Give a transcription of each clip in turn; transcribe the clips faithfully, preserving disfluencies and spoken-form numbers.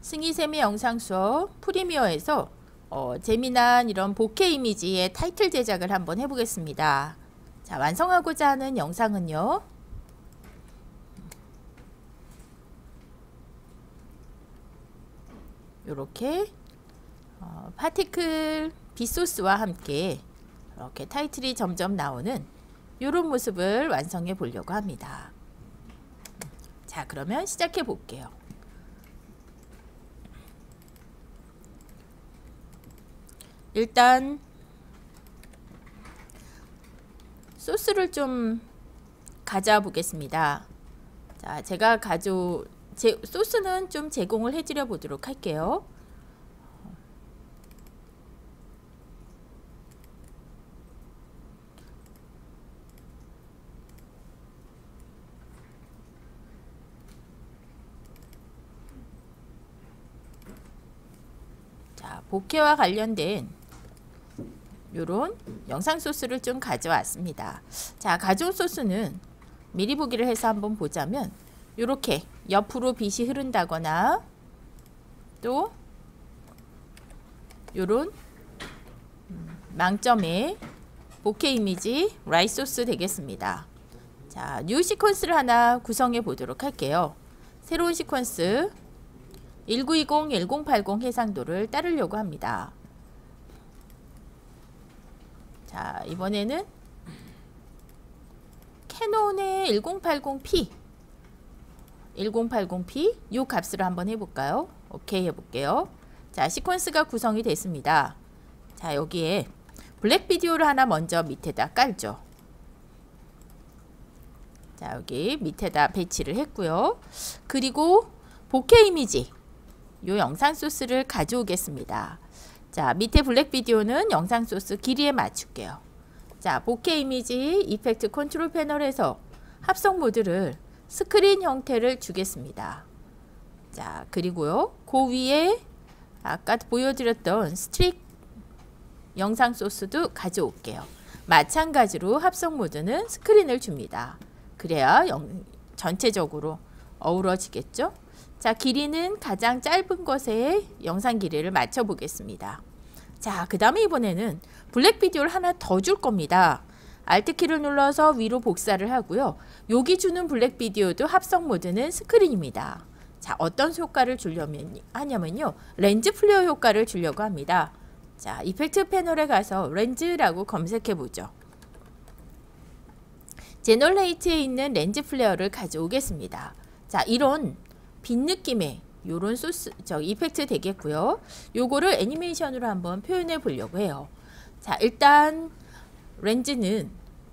승희쌤의 영상 수업 프리미어에서 어, 재미난 이런 보케 이미지의 타이틀 제작을 한번 해보겠습니다. 자, 완성하고자 하는 영상은요. 이렇게 어, 파티클 빗소스와 함께 이렇게 타이틀이 점점 나오는 이런 모습을 완성해 보려고 합니다. 자, 그러면 시작해 볼게요. 일단 소스를 좀 가져와 보겠습니다. 자, 제가 가져 제 소스는 좀 제공을 해드려 보도록 할게요. 자, 보케와 관련된 요런 영상 소스를 좀 가져왔습니다. 자, 가져온 소스는 미리 보기를 해서 한번 보자면 요렇게 옆으로 빛이 흐른다거나 또 요런 망점의 보케 이미지 라이 소스 되겠습니다. 자, 뉴 시퀀스를 하나 구성해 보도록 할게요. 새로운 시퀀스 천구백이십 천팔십 해상도를 따르려고 합니다. 자, 이번에는 캐논의 천팔십 피 천팔십 피 이 값으로 한번 해볼까요? 오케이 해볼게요. 자, 시퀀스가 구성이 됐습니다. 자, 여기에 블랙 비디오를 하나 먼저 밑에다 깔죠. 자, 여기 밑에다 배치를 했고요. 그리고 보케 이미지 요 영상 소스를 가져오겠습니다. 자, 밑에 블랙 비디오는 영상 소스 길이에 맞출게요. 자, 보케 이미지 이펙트 컨트롤 패널에서 합성 모드를 스크린 형태를 주겠습니다. 자, 그리고요, 그 위에 아까 보여드렸던 스트릭 영상 소스도 가져올게요. 마찬가지로 합성 모드는 스크린을 줍니다. 그래야 영, 전체적으로 어우러지겠죠? 자, 길이는 가장 짧은 것에 영상 길이를 맞춰 보겠습니다. 자, 그 다음에 이번에는 블랙 비디오를 하나 더 줄 겁니다. 알트키를 눌러서 위로 복사를 하고요. 여기 주는 블랙 비디오도 합성 모드는 스크린입니다. 자, 어떤 효과를 주려면 하냐면요. 렌즈 플레어 효과를 주려고 합니다. 자, 이펙트 패널에 가서 렌즈라고 검색해 보죠. 제너레이트에 있는 렌즈 플레어를 가져오겠습니다. 자, 이런 빛 느낌의 요런 소스, 저 이펙트 되겠고요. 요거를 애니메이션으로 한번 표현해 보려고 해요. 자, 일단 렌즈는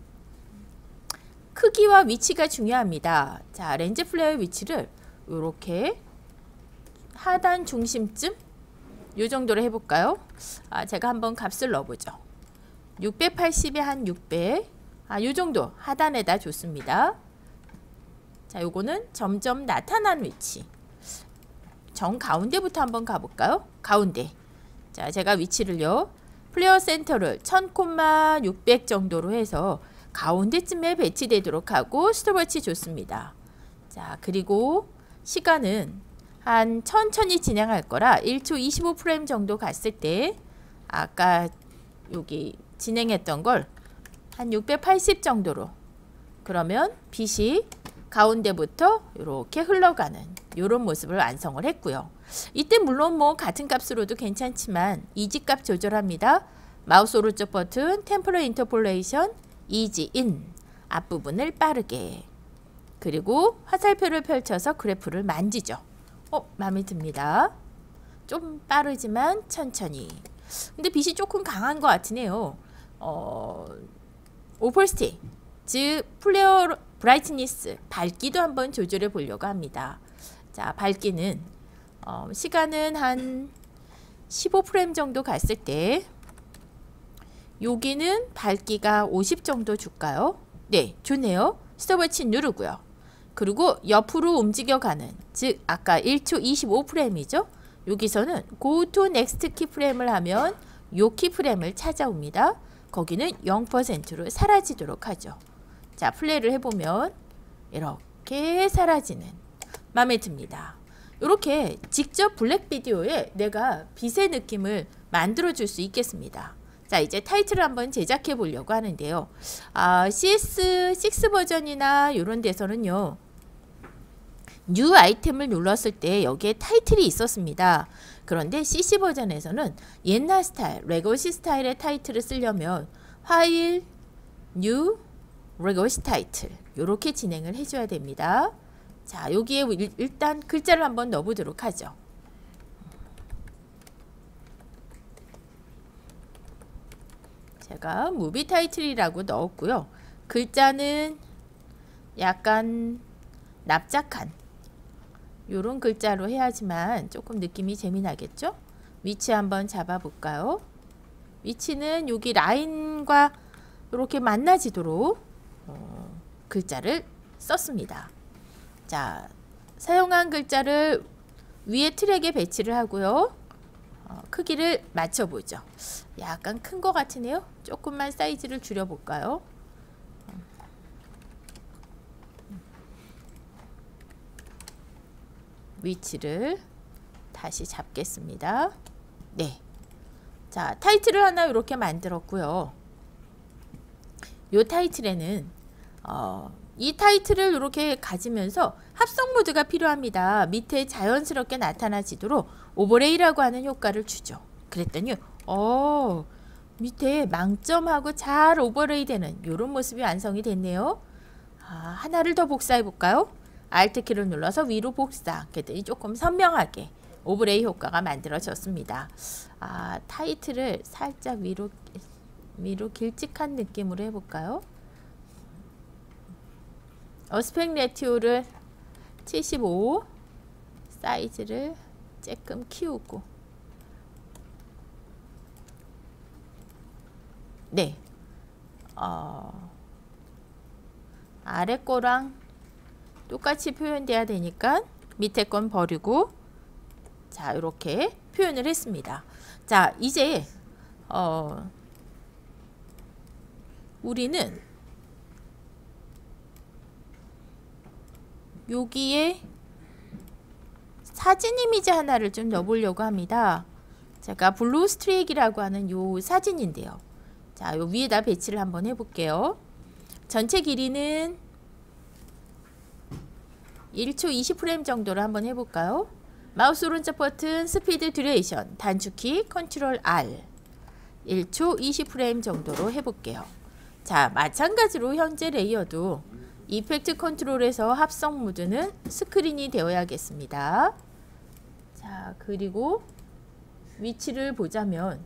크기와 위치가 중요합니다. 자, 렌즈 플레어의 위치를 요렇게 하단 중심쯤 요 정도로 해볼까요? 아, 제가 한번 값을 넣어보죠. 육백팔십에 한 육백, 아, 요 정도 하단에다 줬습니다. 자, 요거는 점점 나타난 위치. 정 가운데부터 한번 가볼까요? 가운데. 자, 제가 위치를요. 플레어 센터를 천, 육백 정도로 해서 가운데쯤에 배치되도록 하고 스톱워치 줬습니다. 자, 그리고 시간은 한 천천히 진행할 거라 일 초 이십오 프레임 정도 갔을 때 아까 여기 진행했던 걸 한 육백팔십 정도로, 그러면 빛이 가운데부터 이렇게 흘러가는 이런 모습을 완성을 했고요. 이때 물론 뭐 같은 값으로도 괜찮지만 이지 값 조절합니다. 마우스 오른쪽 버튼 템포럴 인터폴레이션 이지 인, 앞부분을 빠르게, 그리고 화살표를 펼쳐서 그래프를 만지죠. 어, 마음에 듭니다. 좀 빠르지만 천천히. 근데 빛이 조금 강한 것 같으네요. 어, 오퍼시티, 즉 플레어 브라이트니스, 밝기도 한번 조절해 보려고 합니다. 자, 밝기는 어, 시간은 한 십오 프레임 정도 갔을 때 여기는 밝기가 오십 정도 줄까요? 네, 좋네요. 스톱워치 누르고요. 그리고 옆으로 움직여가는, 즉 아까 일 초 이십오 프레임이죠. 여기서는 Go to Next 키프레임을 하면 요 키프레임을 찾아옵니다. 거기는 영 퍼센트로 사라지도록 하죠. 자, 플레이를 해보면 이렇게 사라지는, 마음에 듭니다. 이렇게 직접 블랙 비디오에 내가 빛의 느낌을 만들어 줄 수 있겠습니다. 자, 이제 타이틀을 한번 제작해 보려고 하는데요. 아, 씨에스 육 버전이나 이런 데서는요, 뉴 아이템을 눌렀을 때 여기에 타이틀이 있었습니다. 그런데 씨씨 버전에서는 옛날 스타일, 레거시 스타일의 타이틀을 쓰려면 파일, 뉴, 레거시 타이틀 이렇게 진행을 해줘야 됩니다. 자, 여기에 일단 글자를 한번 넣어보도록 하죠. 제가 무비 타이틀이라고 넣었고요. 글자는 약간 납작한 요런 글자로 해야지만 조금 느낌이 재미나겠죠? 위치 한번 잡아볼까요? 위치는 여기 라인과 이렇게 만나지도록 어, 글자를 썼습니다. 자, 사용한 글자를 위에 트랙에 배치를 하고요. 어, 크기를 맞춰보죠. 약간 큰 것 같으네요. 조금만 사이즈를 줄여볼까요? 위치를 다시 잡겠습니다. 네. 자, 타이틀을 하나 이렇게 만들었고요. 이 타이틀에는 어, 이 타이틀을 이렇게 가지면서 합성 모드가 필요합니다. 밑에 자연스럽게 나타나지도록 오버레이라고 하는 효과를 주죠. 그랬더니 어, 밑에 망점하고 잘 오버레이 되는 이런 모습이 완성이 됐네요. 아, 하나를 더 복사해 볼까요? 알트 키를 눌러서 위로 복사. 그랬더니 조금 선명하게 오버레이 효과가 만들어졌습니다. 아, 타이틀을 살짝 위로 위로 길쭉한 느낌으로 해볼까요? 어스펙 레티오를 칠십오, 사이즈를 조금 키우고, 네, 어, 아래 거랑 똑같이 표현돼야 되니까 밑에 건 버리고, 자, 이렇게 표현을 했습니다. 자, 이제 어, 우리는 여기에 사진 이미지 하나를 좀 넣어보려고 합니다. 제가 블루 스트릭이라고 하는 요 사진인데요. 자, 요 위에다 배치를 한번 해볼게요. 전체 길이는 일 초 이십 프레임 정도로 한번 해볼까요? 마우스 오른쪽 버튼 스피드 듀레이션 단축키 컨트롤 알 일 초 이십 프레임 정도로 해볼게요. 자, 마찬가지로 현재 레이어도 이펙트 컨트롤에서 합성 모드는 스크린이 되어야겠습니다. 자, 그리고 위치를 보자면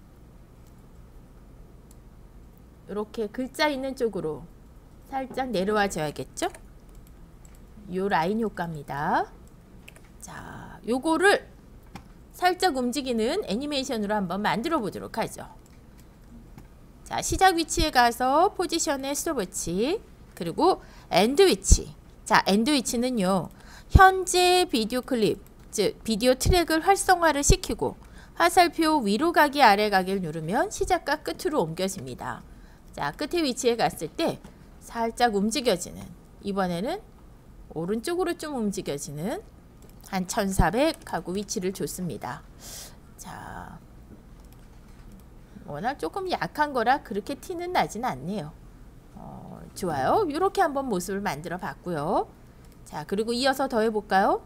이렇게 글자 있는 쪽으로 살짝 내려와 줘야겠죠? 요 라인 효과입니다. 자, 요거를 살짝 움직이는 애니메이션으로 한번 만들어 보도록 하죠. 자, 시작 위치에 가서 포지션에 스톱워치, 그리고 엔드 위치. 자, 엔드 위치는요, 현재 비디오 클립, 즉 비디오 트랙을 활성화를 시키고 화살표 위로 가기 아래 가기를 누르면 시작과 끝으로 옮겨집니다. 자, 끝에 위치에 갔을 때 살짝 움직여지는, 이번에는 오른쪽으로 좀 움직여지는 한 천사백 하고 위치를 줬습니다. 자, 워낙 조금 약한 거라 그렇게 티는 나진 않네요. 어, 좋아요. 이렇게 한번 모습을 만들어 봤고요. 자, 그리고 이어서 더 해볼까요?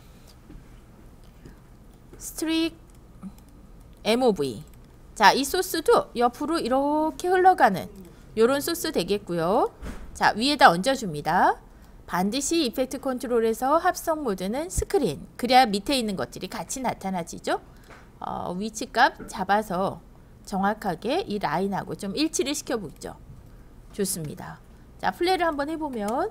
스트릭 엠오브이. 자, 이 소스도 옆으로 이렇게 흘러가는 요런 소스 되겠고요. 자, 위에다 얹어줍니다. 반드시 이펙트 컨트롤에서 합성 모드는 스크린. 그래야 밑에 있는 것들이 같이 나타나지죠. 어, 위치값 잡아서 정확하게 이 라인하고 좀 일치를 시켜보죠. 좋습니다. 자, 플레이를 한번 해보면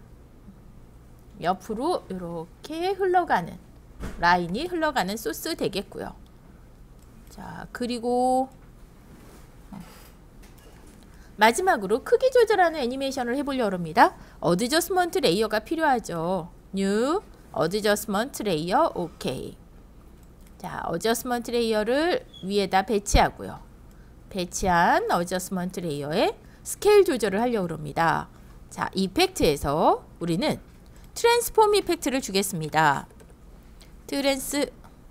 옆으로 이렇게 흘러가는 라인이 흘러가는 소스 되겠고요. 자, 그리고 마지막으로 크기 조절하는 애니메이션을 해보려고 합니다. 어드저스먼트 레이어가 필요하죠. 뉴 어드저스먼트 레이어 오케이. 자, 어드저스먼트 레이어를 위에다 배치하고요. 배치한 어드저스먼트 레이어에 스케일 조절을 하려고 합니다. 자, 이펙트에서 우리는 트랜스폼 이펙트를 주겠습니다. 트랜스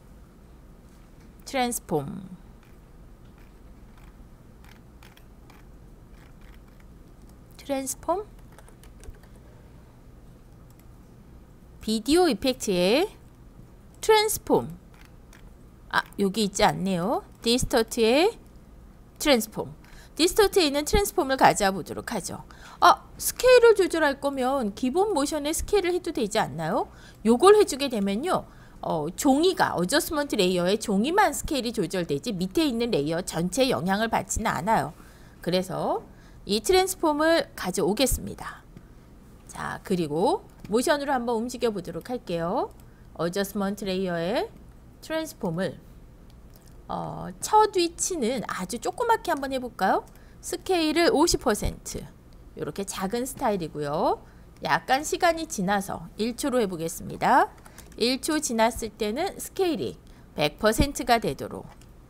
트랜스폼 트랜스폼 비디오 이펙트의 트랜스폼 아 여기 있지 않네요. 디스토트의 트랜스폼 디스토트에 있는 트랜스폼을 가져와 보도록 하죠. 아 스케일을 조절할 거면 기본 모션의 스케일을 해도 되지 않나요? 요걸 해주게 되면요 어, 종이가 어저스먼트 레이어의 종이만 스케일이 조절되지 밑에 있는 레이어 전체에 영향을 받지는 않아요. 그래서 이 트랜스폼을 가져오겠습니다. 자 그리고 모션으로 한번 움직여 보도록 할게요. 어저스먼트 레이어의 트랜스폼을 어, 첫 위치는 아주 조그맣게 한번 해볼까요? 스케일을 오십 퍼센트 이렇게 작은 스타일이고요. 약간 시간이 지나서 일 초로 해보겠습니다. 일 초 지났을 때는 스케일이 백 퍼센트가 되도록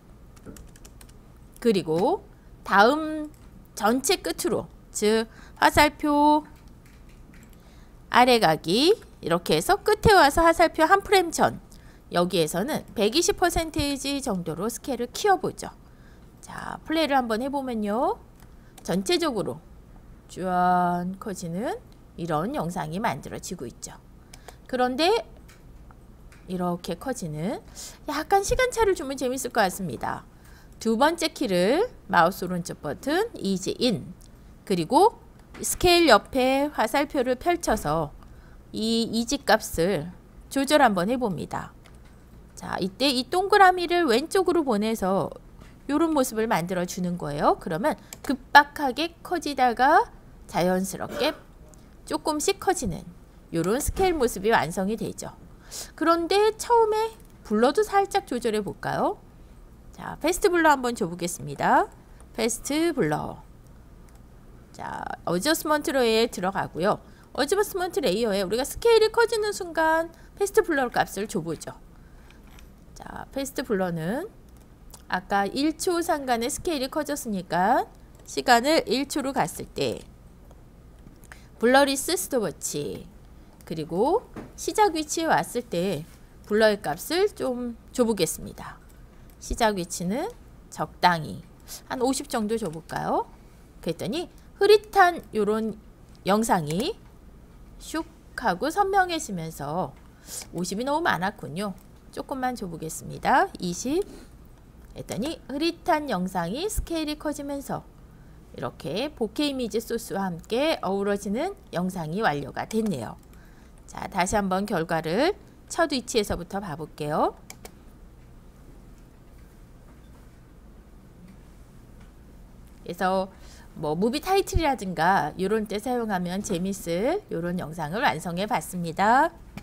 그리고 다음 전체 끝으로 즉 화살표 아래 가기 이렇게 해서 끝에 와서 화살표 한 프레임 전 여기에서는 백이십 퍼센트 정도로 스케일을 키워보죠. 자 플레이를 한번 해보면요 전체적으로 쭉 커지는 이런 영상이 만들어지고 있죠. 그런데 이렇게 커지는 약간 시간차를 주면 재밌을 것 같습니다. 두 번째 키를 마우스 오른쪽 버튼 이지 인 그리고 스케일 옆에 화살표를 펼쳐서 이 이지 값을 조절 한번 해봅니다. 자 이때 이 동그라미를 왼쪽으로 보내서 이런 모습을 만들어 주는 거예요. 그러면 급박하게 커지다가 자연스럽게 조금씩 커지는 이런 스케일 모습이 완성이 되죠. 그런데 처음에 블러도 살짝 조절해 볼까요? 자, 패스트 블러 한번 줘보겠습니다. 패스트 블러. 자, 어저스먼트 레이어에 들어가고요. 어저스먼트 레이어에 우리가 스케일이 커지는 순간 패스트 블러 값을 줘보죠. 자, 패스트 블러는 아까 일 초 상간의 스케일이 커졌으니까 시간을 일 초로 갔을 때 블러리스 스톱워치 그리고 시작 위치에 왔을 때 블러의 값을 좀 줘보겠습니다. 시작 위치는 적당히 한 오십 정도 줘볼까요? 그랬더니 흐릿한 요런 영상이 슉 하고 선명해지면서 오십이 너무 많았군요. 조금만 줘보겠습니다. 이십 했더니 흐릿한 영상이 스케일이 커지면서 이렇게 보케 이미지 소스와 함께 어우러지는 영상이 완료가 됐네요. 자, 다시 한번 결과를 첫 위치에서부터 봐볼게요. 그래서 뭐 무비 타이틀이라든가 이런 때 사용하면 재밌을 이런 영상을 완성해 봤습니다.